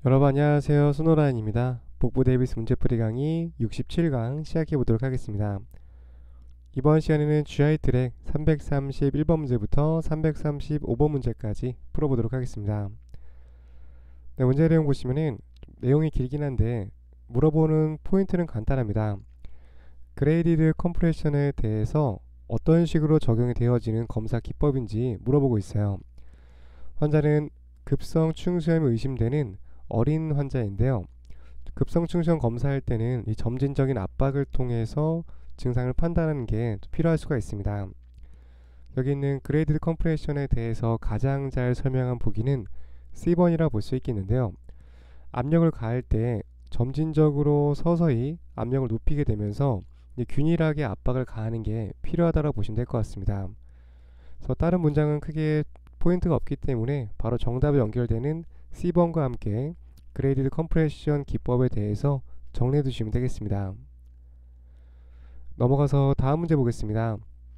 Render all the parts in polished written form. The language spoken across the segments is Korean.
여러분 안녕하세요. 스노라인입니다. 복부 데이비스 문제풀이 강의 67강 시작해 보도록 하겠습니다. 이번 시간에는 GI 트랙 331번 문제부터 335번 문제까지 풀어보도록 하겠습니다. 네, 문제 내용 보시면은 내용이 길긴 한데 물어보는 포인트는 간단합니다. 그레이디드 컴프레션에 대해서 어떤 식으로 적용이 되어지는 검사 기법인지 물어보고 있어요. 환자는 급성 충수염이 의심되는 어린 환자인데요. 급성 충수염 검사할 때는 이 점진적인 압박을 통해서 증상을 판단하는 게 필요할 수가 있습니다. 여기 있는 그레이드 컴프레션에 대해서 가장 잘 설명한 보기는 C번이라 볼 수 있겠는데요. 압력을 가할 때 점진적으로 서서히 압력을 높이게 되면서 균일하게 압박을 가하는 게 필요하다고 보시면 될 것 같습니다. 그래서 다른 문장은 크게 포인트가 없기 때문에 바로 정답에 연결되는 C번과 함께 그레이디드 컴프레션 기법에 대해서 정리해 두시면 되겠습니다. 넘어가서 다음 문제 보겠습니다.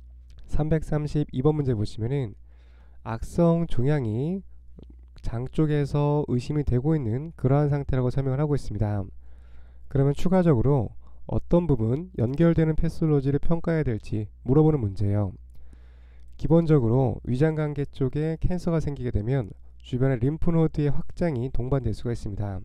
332번 문제 보시면은 악성 종양이 장 쪽에서 의심이 되고 있는 그러한 상태라고 설명을 하고 있습니다. 그러면 추가적으로 어떤 부분 연결되는 패솔로지를 평가해야 될지 물어보는 문제예요. 기본적으로 위장관계 쪽에 캔서가 생기게 되면 주변의 림프노드의 확장이 동반될 수가 있습니다.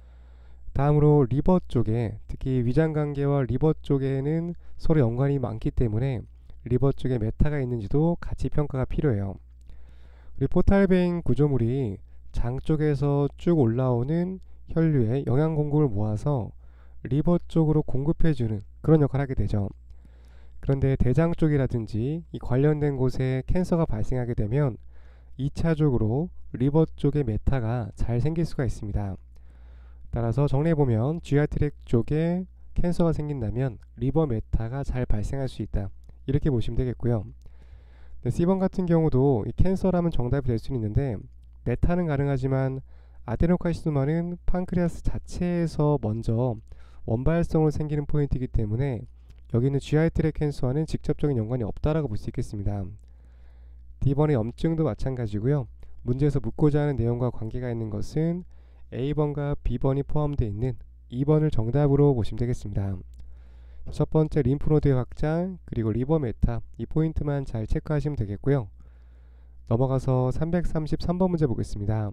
다음으로 리버 쪽에, 특히 위장관계와 리버 쪽에는 서로 연관이 많기 때문에 리버 쪽에 메타가 있는지도 같이 평가가 필요해요. 우리 포탈베인 구조물이 장 쪽에서 쭉 올라오는 혈류에 영양 공급을 모아서 리버 쪽으로 공급해주는 그런 역할을 하게 되죠. 그런데 대장 쪽이라든지 이 관련된 곳에 캔서가 발생하게 되면 2차적으로 리버 쪽에 메타가 잘 생길 수가 있습니다. 따라서 정리해보면 GI 트랙 쪽에 캔서가 생긴다면 리버 메타가 잘 발생할 수 있다, 이렇게 보시면 되겠고요. C번 같은 경우도 이 캔서라면 정답이 될 수는 있는데 메타는 가능하지만 아데노카시노마는 판크레아스 자체에서 먼저 원발성으로 생기는 포인트이기 때문에 여기는 GI 트랙 캔서와는 직접적인 연관이 없다라고 볼 수 있겠습니다. D번의 염증도 마찬가지고요. 문제에서 묻고자 하는 내용과 관계가 있는 것은 A번과 B번이 포함되어 있는 2번을 정답으로 보시면 되겠습니다. 첫 번째 림프노드의 확장, 그리고 리버 메타, 이 포인트만 잘 체크하시면 되겠고요. 넘어가서 333번 문제 보겠습니다.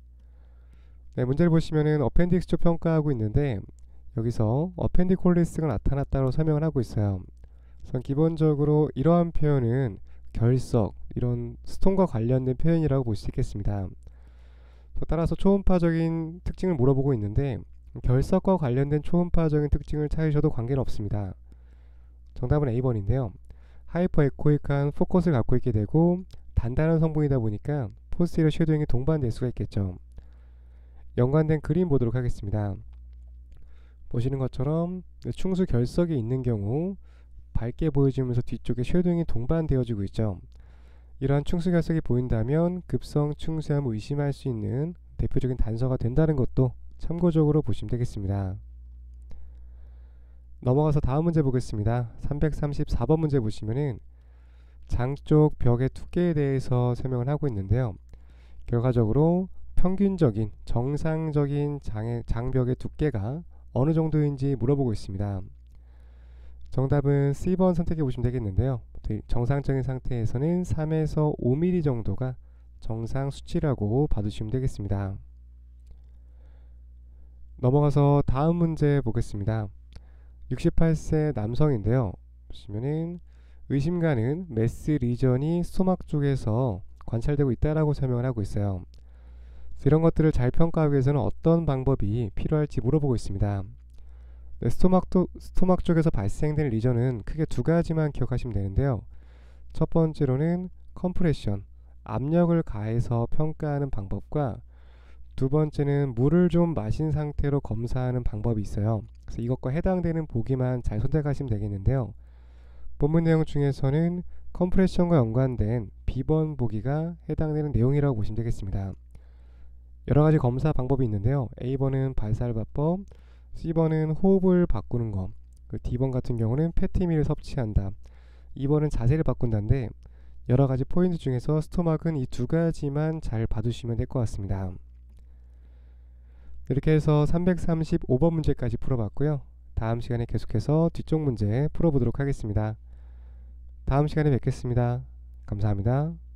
네, 문제를 보시면은 어펜딕스 쪽 평가하고 있는데 여기서 어펜디콜리스가 나타났다고 설명을 하고 있어요. 우선 기본적으로 이러한 표현은 결석, 이런 스톤과 관련된 표현이라고 볼 수 있겠습니다. 따라서 초음파적인 특징을 물어보고 있는데 결석과 관련된 초음파적인 특징을 찾으셔도 관계는 없습니다. 정답은 A번인데요. 하이퍼 에코익한 포커스를 갖고 있게 되고 단단한 성분이다 보니까 포스티리어 쉐도잉이 동반될 수가 있겠죠. 연관된 그림 보도록 하겠습니다. 보시는 것처럼 충수 결석이 있는 경우 밝게 보여지면서 뒤쪽에 쉐도잉이 동반되어지고 있죠. 이러한 충수 결석이 보인다면 급성 충수염을 의심할 수 있는 대표적인 단서가 된다는 것도 참고적으로 보시면 되겠습니다. 넘어가서 다음 문제 보겠습니다. 334번 문제 보시면은 장 쪽 벽의 두께에 대해서 설명을 하고 있는데요. 결과적으로 평균적인 정상적인 장벽의 두께가 어느 정도인지 물어보고 있습니다. 정답은 C번 선택해 보시면 되겠는데요. 정상적인 상태에서는 3에서 5mm 정도가 정상 수치라고 봐주시면 되겠습니다. 넘어가서 다음 문제 보겠습니다. 68세 남성인데요. 보시면은 의심가는 메스 리전이 스토막 쪽에서 관찰되고 있다라고 설명을 하고 있어요. 이런 것들을 잘 평가하기 위해서는 어떤 방법이 필요할지 물어보고 있습니다. 스토막 쪽에서 발생되는 리전은 크게 두 가지만 기억하시면 되는데요. 첫 번째로는 컴프레션, 압력을 가해서 평가하는 방법과 두 번째는 물을 좀 마신 상태로 검사하는 방법이 있어요. 그래서 이것과 해당되는 보기만 잘 선택하시면 되겠는데요. 본문 내용 중에서는 컴프레션과 연관된 B번 보기가 해당되는 내용이라고 보시면 되겠습니다. 여러가지 검사 방법이 있는데요. A번은 발살바법, C번은 호흡을 바꾸는 것, D번 같은 경우는 페티밀을 섭취한다, 2번은 자세를 바꾼다인데 여러가지 포인트 중에서 스토막은 이 두 가지만 잘 봐두시면 될 것 같습니다. 이렇게 해서 335번 문제까지 풀어봤고요. 다음 시간에 계속해서 뒤쪽 문제 풀어보도록 하겠습니다. 다음 시간에 뵙겠습니다. 감사합니다.